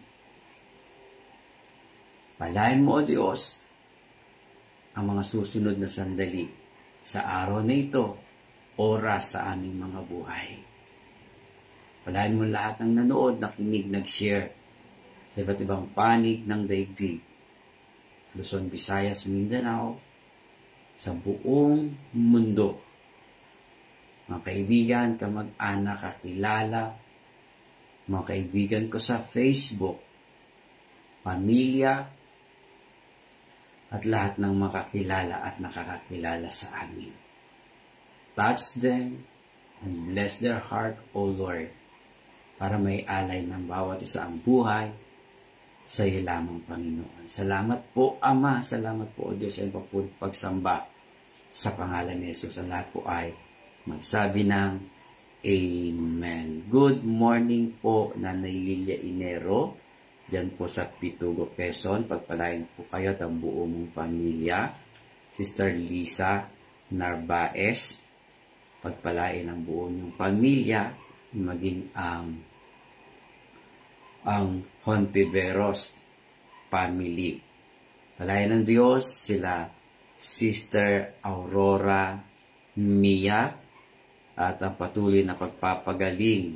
Palain mo, O Diyos, ang mga susunod na sandali sa araw na ito, oras sa aming mga buhay. Palain mo lahat ng nanood, nakinig, nag-share sa iba't ibang panig ng daigdig, sa Luzon, Visayas, Mindanao, sa buong mundo. Mga kaibigan, kamag-anak, kakilala, mga kaibigan ko sa Facebook, pamilya, at lahat ng makakilala at nakakakilala sa amin. Touch them and bless their heart, O Lord, para may alay ng bawat isa ang buhay sa iyo lamang, Panginoon. Salamat po, Ama. Salamat po, O Diyos, ay pagsamba sa pangalan ni Jesus. Ang lahat po ay magsabi ng Amen. Good morning po, Nanay Lilia Inero, dyan po sa Pitugo, Quezon. Pagpalain po kayo at ang buo mong pamilya. Sister Lisa Narvaez, pagpalain ang buo niyong pamilya, maging ang ang Hontiveros family. Palain ng Diyos sila Sister Aurora Mia at ang patuloy na pagpapagaling,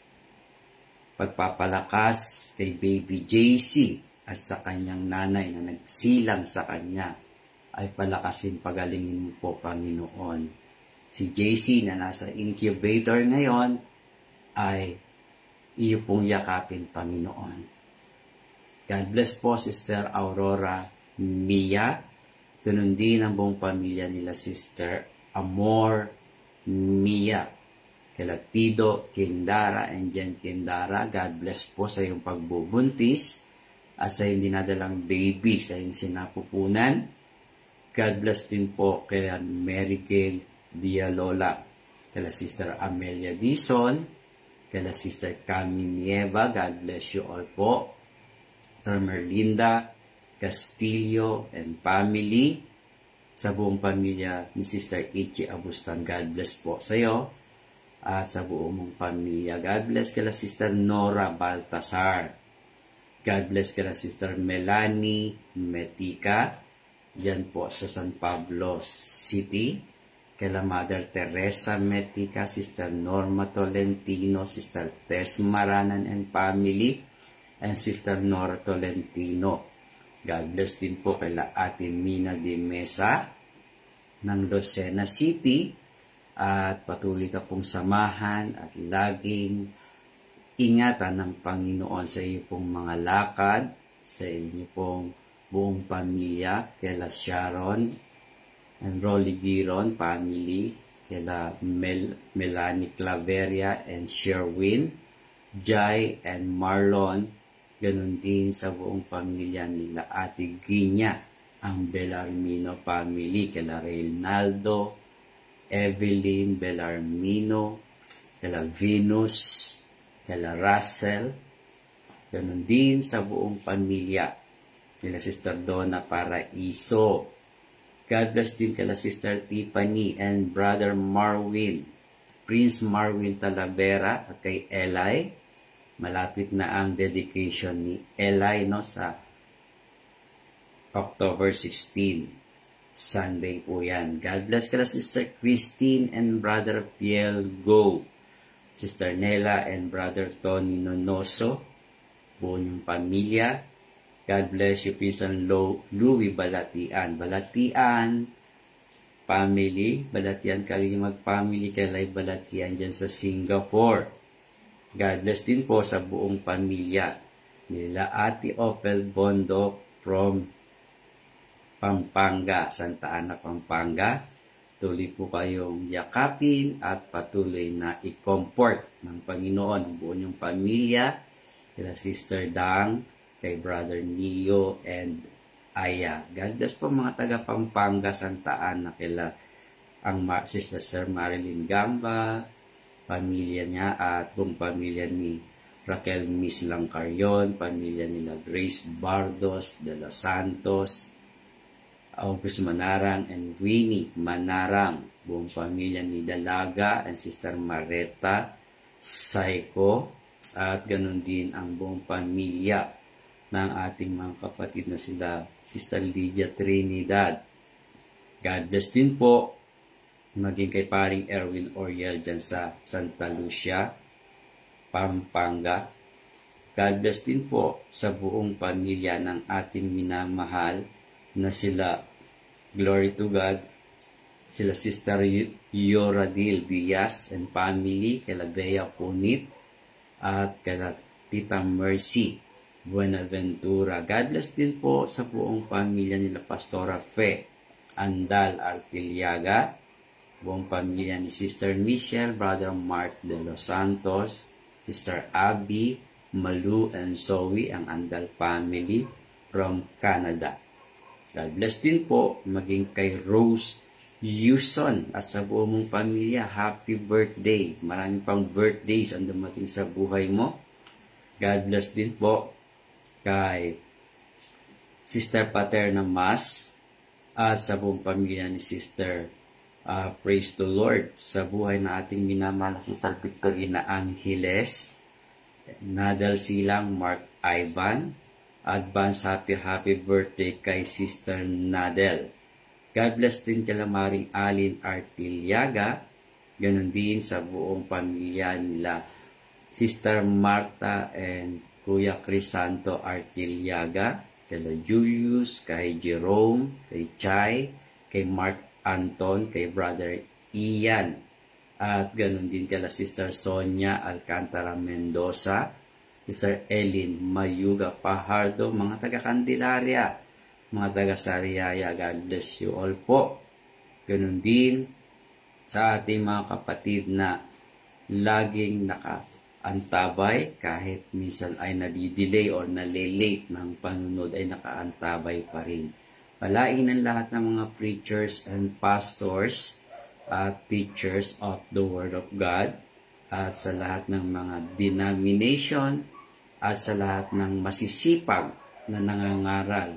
pagpapalakas kay Baby J C at sa kanyang nanay na nagsilang sa kanya ay palakasin, pagalingin mo po, Panginoon. Si J C na nasa incubator ngayon ay iyo pong yakapin, Panginoon. God bless po, Sister Aurora Mia. Ganun din ang buong pamilya nila, Sister Amor Mia. Kila Pido Kindara and Jen Kindara. God bless po sa iyong pagbubuntis at sa iyong dinadalang baby sa iyong sinapupunan. God bless din po kila Mary Gail Dialola, kila Sister Amelia Dizon, kila Sister Cami Nieva. God bless you all po. Merlinda Castillo and family, sa buong pamilya ni Sister Ichi Abustan. God bless po sa iyo at sa buong mong pamilya. God bless kila Sister Nora Baltasar. God bless kila Sister Melanie Metica, diyan po sa San Pablo City. Kila Mother Teresa Metica, Sister Norma Tolentino, Sister Tess Maranan and family, and Sister Nora Tolentino. God bless din po kila Ate Mina de Mesa ng Lucena City, at patuloy ka pong samahan at laging ingatan ng Panginoon sa iyo pong mga lakad, sa inyo pong buong pamilya, kila Sharon and Rolly Giron family, kila Mel Melanie Claveria and Sherwin, Jai and Marlon, ganun din sa buong pamilya nila Ate Ginya, ang Belarmino family, kila Reynaldo, Evelyn Belarmino, kila Venus, kila Russell, ganun din sa buong pamilya nila Sister Donna Paraiso. God bless din kila Sister Tiffany and Brother Marwin, Prince Marwin Talavera, at kay Eli. Malapit na ang dedication ni Eli, no, sa October sixteenth. Sunday po yan. God bless kila Sister Christine and Brother Piel Go, Sister Nela and Brother Tony Nonoso, buong yung pamilya. God bless you, Pinsan Louie Balatian. Balatian family, Balatian Kalimag family, kalay Balatian dyan sa Singapore. God bless din po sa buong pamilya nila Ate Opel Bondo from Pampanga, Santa Ana, Pampanga. Tuloy po kayong yakapin at patuloy na i-comfort ng Panginoon ang buong yung pamilya, sila Sister Dang, kay Brother Neo and Aya. God bless po mga taga Pampanga, Santa Ana, kila ang Sister Sir Marilyn Gamba, pamilya niya at buong pamilya ni Raquel Miss Langcaryon, pamilya nila Grace Bardos de los Santos, August Manarang and Winnie Manarang, buong pamilya ni Dalaga and Sister Mareta Saiko, at ganun din ang buong pamilya ng ating mga kapatid na sila Sister Lydia Trinidad. God bless din po maging kay paring Erwin Oriel dyan sa Santa Lucia, Pampanga. God bless din po sa buong pamilya ng ating minamahal na sila Glory to God, sila Sister Yoradil Diaz and family, kila Bea Punit at kila Tita Mercy Buenaventura. God bless din po sa buong pamilya nila Pastora Fe Andal Artiliaga, buong pamilya ni Sister Michelle, Brother Mark de los Santos, Sister Abby, Malu and Zoe, ang Andal family from Canada. God bless din po maging kay Rose Yuson at sa buong mong pamilya. Happy birthday. Maraming pang birthdays ang dumating sa buhay mo. God bless din po kay Sister Paterna Mas at sa buong pamilya ni Sister uh, Praise the Lord, sa buhay na ating minamahal na Sister Victorina Angeles, Nadal Silang, Mark Ivan. Advance happy happy birthday kay Sister Nadel. God bless din kay Maring Alin Artiliaga, ganun din sa buong pamilya nila Sister Marta and Kuya Crisanto Artiliaga, kay Julius, kay Jerome, kay Chay, kay Mark Anton, kay Brother Ian, at ganun din kay Sister Sonia Alcantara Mendoza, Sister Ellen Mayuga Pahardo, mga taga Candelaria, mga taga Sariaya. God bless you all po. Ganun din sa ating mga kapatid na laging nakaantabay, kahit minsan ay nadidelay or nalilate ng panunod, ay nakaantabay pa rin. Palain ng lahat ng mga preachers and pastors at teachers of the Word of God, at sa lahat ng mga denomination, at sa lahat ng masisipag na nangangaral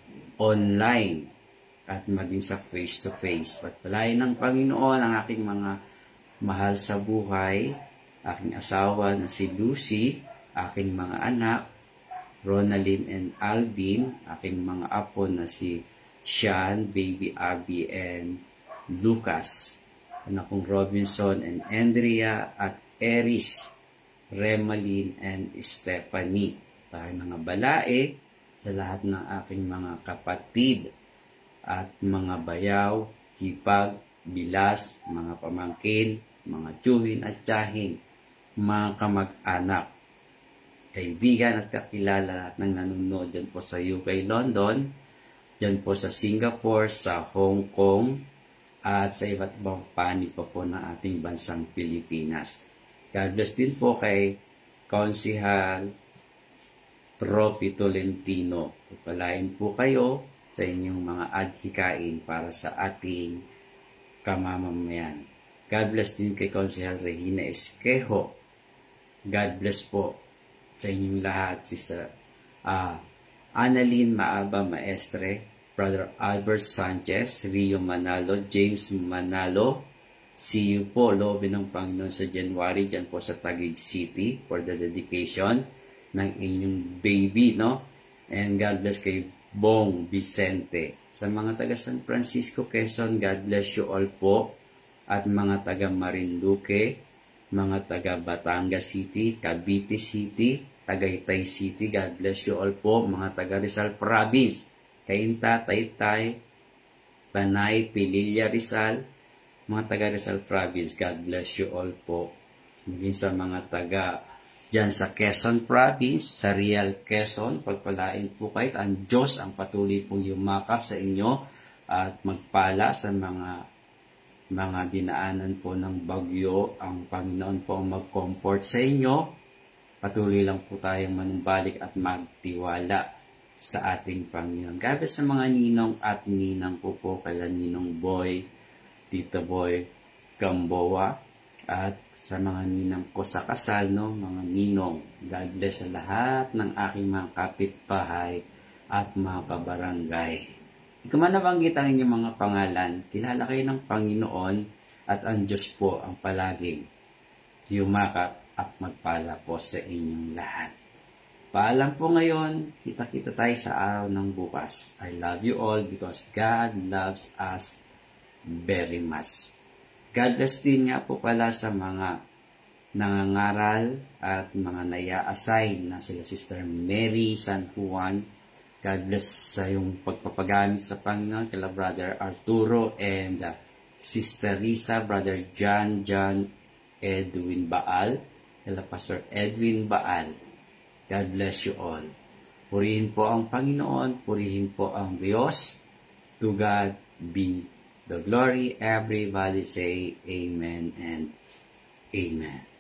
online at maging sa face-to-face. Pagpalain ng Panginoon ang aking mga mahal sa buhay, aking asawa na si Lucy, aking mga anak, Ronalyn and Alvin, aking mga apo na si Sean, Baby Abby, and Lucas, anak kong Robinson and Andrea, at Eris, Remaline, and Stephanie. Para mga balae sa lahat ng aking mga kapatid at mga bayaw, hipag, bilas, mga pamangkin, mga tiyuhin at tiyahin, mga kamag-anak, kaibigan at kakilala, lahat ng nanonood dyan po sa U K, London, dyan po sa Singapore, sa Hong Kong, at sa iba't ibang panig pa po ng ating bansang Pilipinas. God bless din po kay Konsihal Trophy Tolentino. Pagpalain po kayo sa inyong mga adhikain para sa ating kamamamayan. God bless din kay Konsihal Regina Esquejo. God bless po sa inyong lahat, Sister uh, Annalyn Maaba Maestre, Brother Albert Sanchez, Rio Manalo, James Manalo. See you po, loobin ng Panginoon sa January, dyan po sa Taguig City for the dedication ng inyong baby, no? And God bless kay Bong Vicente. Sa mga taga San Francisco, Quezon, God bless you all po. At mga taga Marinduque, mga taga Batangas City, Cavite City, Tagaytay City, God bless you all po. Mga taga Rizal Province, Cainta, Taytay, Tanay, Pililla, Rizal, mga taga Rizal Province, God bless you all po. Maging sa mga taga dyan sa Quezon Province, sa Real Quezon, pagpalain po kayo. Ang Diyos ang patuloy pong yumakap sa inyo at magpala sa mga mga dinaanan po ng bagyo. Ang Panginoon po ang mag-comfort sa inyo. Patuloy lang po tayong manumbalik at magtiwala sa ating Panginoon. God bless sa mga ninong at ninang po po, kala Ninong Boy, Tita Boy Gamboa, at sa mga ninang ko sa kasal, no, mga ninong. God bless sa lahat ng aking mga kapitbahay at mga kabarangay. Hindi ko man nabanggit ang inyong mga pangalan, kilala kayo ng Panginoon at ang Diyos po ang palaging yumakap at magpala po sa inyong lahat. Paalam po ngayon, kita-kita tayo sa araw ng bukas. I love you all because God loves us very much. God bless din nga po pala sa mga nangangaral at mga naya-assign na sila Sister Mary San Juan. God bless sa yung pagpapagamit sa Panginoon kila Brother Arturo and uh, Sister Risa, Brother John John Edwin Baal, kila Pastor Edwin Baal. God bless you all. Purihin po ang Panginoon, purihin po ang Diyos. To God be the glory. Everybody say Amen and Amen.